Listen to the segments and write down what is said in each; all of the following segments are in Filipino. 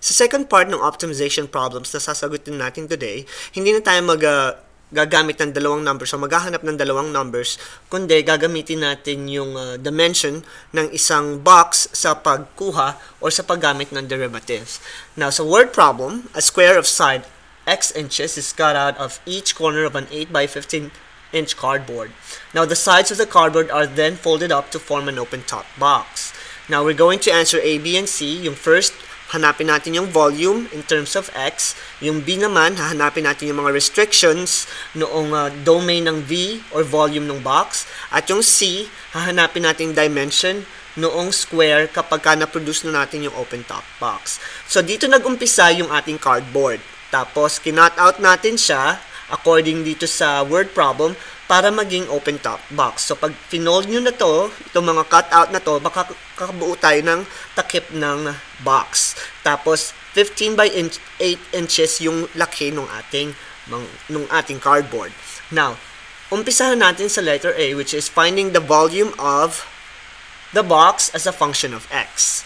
Sa second part ng optimization problems na sasagutin natin today, hindi na tayo gagamit ng dalawang numbers o maghahanap ng dalawang numbers, kundi gagamitin natin yung dimension ng isang box sa pagkuha or sa paggamit ng derivatives. Now, sa word problem, a square of side x inches is cut out of each corner of an 8 by 15-inch cardboard. Now, the sides of the cardboard are then folded up to form an open-top box. Now, we're going to answer A, B, and C. Yung first, hanapin natin yung volume in terms of x. Yung B naman, hahanapin natin yung mga restrictions noong domain ng V or volume ng box. At yung C, hahanapin natin dimension noong square kapag na-produce na natin yung open-top box. So, dito nag-umpisa yung ating cardboard. Tapos, kinut out natin siya according dito sa word problem para maging open top box. So, pag finold nyo na to, itong mga cut out na to, makakabuo tayo ng takip ng box. Tapos, 15 by 8 inches yung laki ng ating cardboard. Now, umpisahan natin sa letter A, which is finding the volume of the box as a function of x.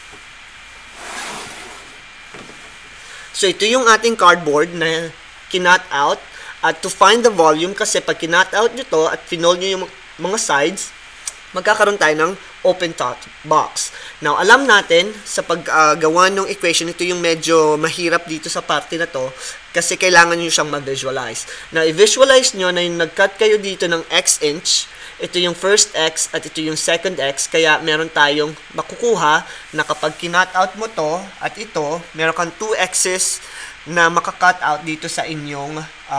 So, ito yung ating cardboard na kinut out. At to find the volume, kasi pag kinut out nyo to at finold nyo yung mga sides, magkakaroon tayo ng open top box. Now, alam natin sa paggawa ng equation, ito yung medyo mahirap dito sa parte na to kasi kailangan nyo siyang mag-visualize. Now, i-visualize nyo na yung nag-cut kayo dito ng x inch, ito yung first x at ito yung second x, kaya meron tayong makukuha na kapag kinut out mo to at ito, meron kang 2 x's na makakat out dito sa inyong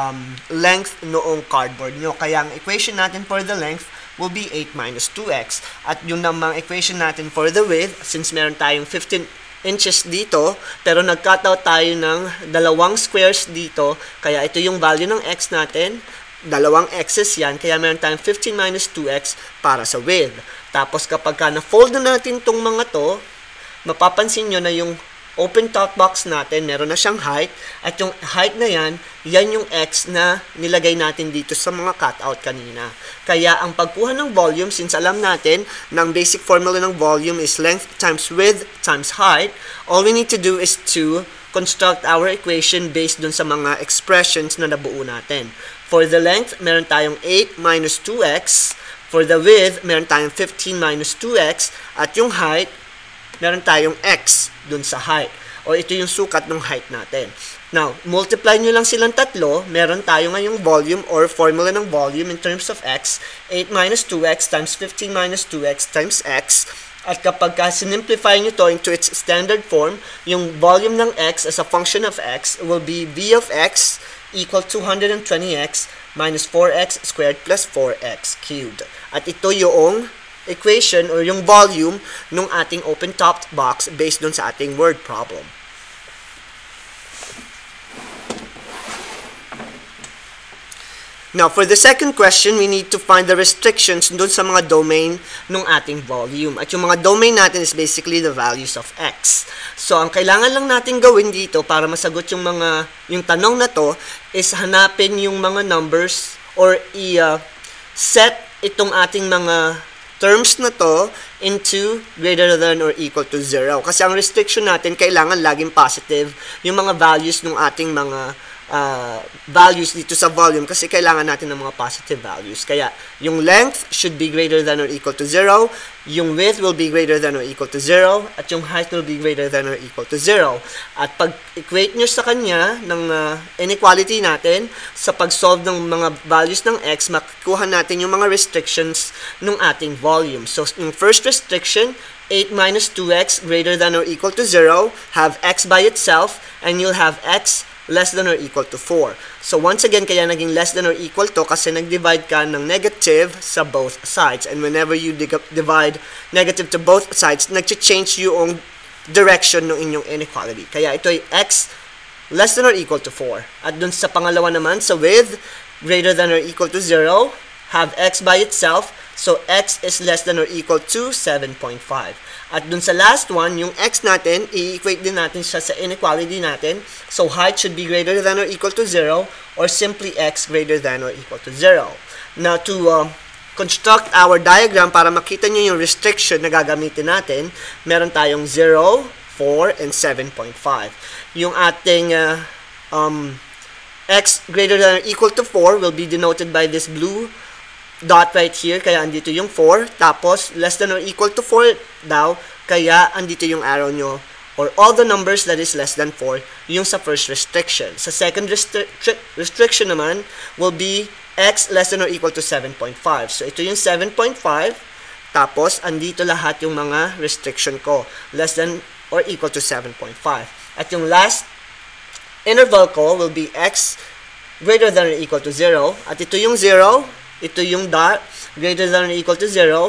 length noong cardboard nyo. Kaya ang equation natin for the length will be 8 minus 2x. At yung namang equation natin for the width, since meron tayong 15 inches dito, pero nag-cut out tayo ng dalawang squares dito, kaya ito yung value ng x natin, dalawang x's yan, kaya meron tayong 15 minus 2x para sa width. Tapos kapag na-fold na natin tong mga to, mapapansin nyo na yung open top box natin, meron na siyang height, at yung height na yan yung x na nilagay natin dito sa mga cutout kanina. Kaya ang pagkuha ng volume, since alam natin ng basic formula ng volume is length times width times height, all we need to do is to construct our equation based dun sa mga expressions na nabuo natin. For the length, meron tayong 8 minus 2x. For the width, meron tayong 15 minus 2x. At yung height, meron tayong x dun sa height. O ito yung sukat ng height natin. Now, multiply nyo lang silang tatlo, meron tayo ngayong volume or formula ng volume in terms of x, 8 minus 2x times 15 minus 2x times x. At kapag sinimplify nyo to into its standard form, yung volume ng x as a function of x will be v of x equal to 220x minus 4x squared plus 4x cubed. At ito yung equation or yung volume ng ating open-topped box based dun sa ating word problem. Now, for the second question, we need to find the restrictions dun sa mga domain ng ating volume. At yung mga domain natin is basically the values of x. So, ang kailangan lang natin gawin dito para masagot yung tanong na to is hanapin yung mga numbers or set itong ating mga terms na to into greater than or equal to 0. Kasi ang restriction natin, kailangan laging positive yung mga values ng ating mga values dito sa volume kasi kailangan natin ng mga positive values. Kaya, yung length should be greater than or equal to 0, yung width will be greater than or equal to 0, at yung height will be greater than or equal to 0. At pag-equate nyo sa kanya ng inequality natin, sa pag-solve ng mga values ng x, makukuha natin yung mga restrictions ng ating volume. So, yung first restriction, 8 minus 2x greater than or equal to 0, have x by itself, and you'll have x less than or equal to 4. So, once again, kaya naging less than or equal to kasi nag-divide ka ng negative sa both sides. And whenever you divide negative to both sides, nag-change yung direction ng inyong inequality. Kaya ito ay x less than or equal to 4. At dun sa pangalawa naman, sa width, greater than or equal to 0, have x by itself. So, x is less than or equal to 7.5. At dun sa last one, yung x natin, i-equate din natin siya sa inequality natin. So, height should be greater than or equal to 0 or simply x greater than or equal to 0. Now, to construct our diagram para makita nyo yung restriction na gagamitin natin, meron tayong 0, 4, and 7.5. Yung ating x greater than or equal to 4 will be denoted by this blue dot right here, kaya andito yung 4. Tapos, less than or equal to 4 daw, kaya andito yung arrow nyo, or all the numbers that is less than 4, yung sa first restriction. Sa second restriction naman, will be x less than or equal to 7.5. So, ito yung 7.5. Tapos, andito lahat yung mga restriction ko. Less than or equal to 7.5. At yung last interval ko will be x greater than or equal to 0. At ito yung 0. Ito yung dot greater than or equal to 0.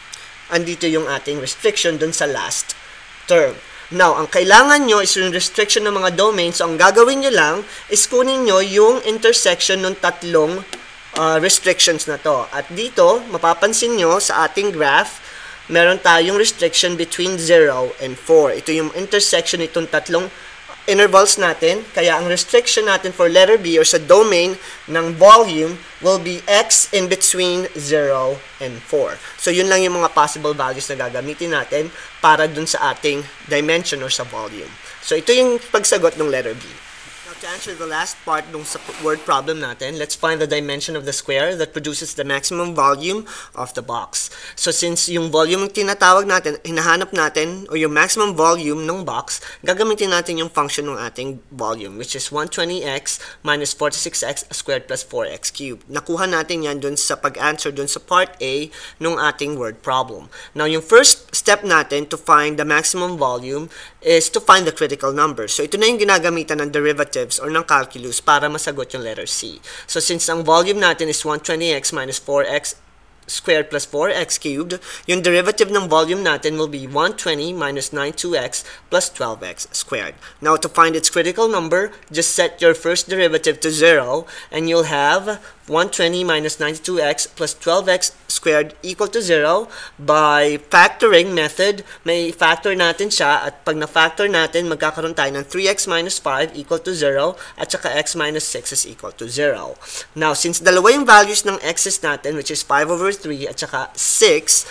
Andito yung ating restriction dun sa last term. Now, ang kailangan nyo is yung restriction ng mga domains. So, ang gagawin nyo lang is kunin nyo yung intersection ng tatlong restrictions na to. At dito, mapapansin nyo sa ating graph, meron tayong restriction between 0 and 4. Ito yung intersection itong tatlong intervals natin. Kaya ang restriction natin for letter B or sa domain ng volume will be x in between 0 and 4. So, yun lang yung mga possible values na gagamitin natin para dun sa ating dimension or sa volume. So, ito yung pagsagot ng letter B. To answer the last part ng word problem natin, let's find the dimension of the square that produces the maximum volume of the box. So since yung volume yung tinatawag natin, hinahanap natin, o yung maximum volume ng box, gagamitin natin yung function ng ating volume, which is 120x minus 46x squared plus 4x cubed. Nakuha natin yan dun sa pag-answer dun sa part A ng ating word problem. Now, yung first step natin to find the maximum volume is to find the critical number. So ito na yung ginagamitan ng derivatives or ng calculus para masagot yung letter C. So, since ang volume natin is 120x minus 4x squared plus 4x cubed, yung derivative ng volume natin will be 120 minus 92x plus 12x squared. Now, to find its critical number, just set your first derivative to 0, and you'll have 120 minus 92x plus 12x squared equal to 0. By factoring method, may factor natin siya, at pag na-factor natin, magkakaroon tayo ng 3x minus 5 equal to 0, at saka x minus 6 is equal to 0. Now, since dalawa yung values ng x's natin, which is 5 over 3 at saka 6,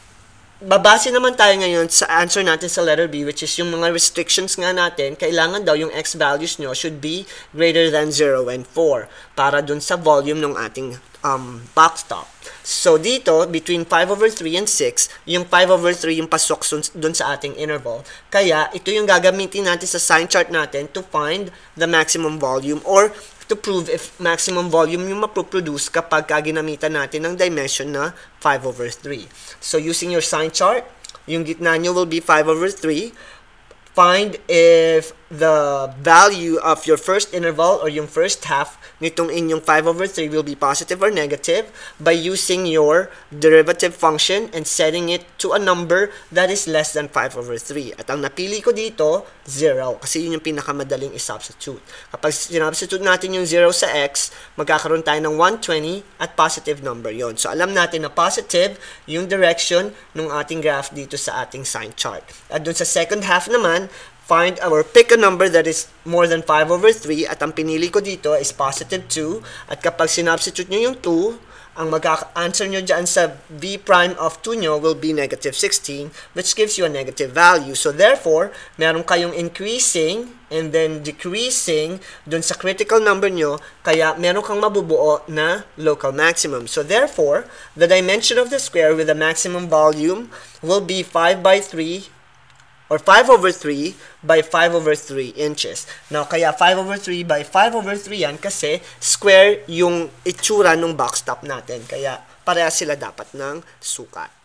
babase naman tayo ngayon sa answer natin sa letter B, which is yung mga restrictions nga natin. Kailangan daw yung x values nyo should be greater than 0 and 4 para dun sa volume ng ating box top. So, dito, between 5 over 3 and 6, yung 5 over 3 yung pasok dun sa ating interval. Kaya, ito yung gagamitin natin sa sign chart natin to find the maximum volume or to prove if maximum volume yung mapoproduce kapag ginamitan natin ng dimension na 5 over 3. So, using your sign chart, yung gitna nyo will be 5 over 3. Find if the value of your first interval or yung first half nitong inyong 5 over 3 will be positive or negative by using your derivative function and setting it to a number that is less than 5 over 3. At ang napili ko dito, 0, kasi yun yung pinakamadaling i-substitute. Kapag sinubstitute natin yung 0 sa x, magkakaroon tayo ng 120 at positive number yon. So, alam natin na positive yung direction ng ating graph dito sa ating sign chart. At dun sa second half naman, find or pick a number that is more than 5 over 3, at ang pinili ko dito is positive 2, at kapag sinubstitute nyo yung 2, ang magka-answer nyo dyan sa v prime of 2 nyo will be negative 16, which gives you a negative value. So therefore, meron kayong increasing and then decreasing dun sa critical number nyo, kaya meron kang mabubuo na local maximum. So therefore, the dimension of the square with the maximum volume will be 5 by 3 or 5 over 3 by 5 over 3 inches. Now, kaya 5 over 3 by 5 over 3 yan kasi square yung itsura ng box top natin. Kaya, pareha sila dapat ng sukat.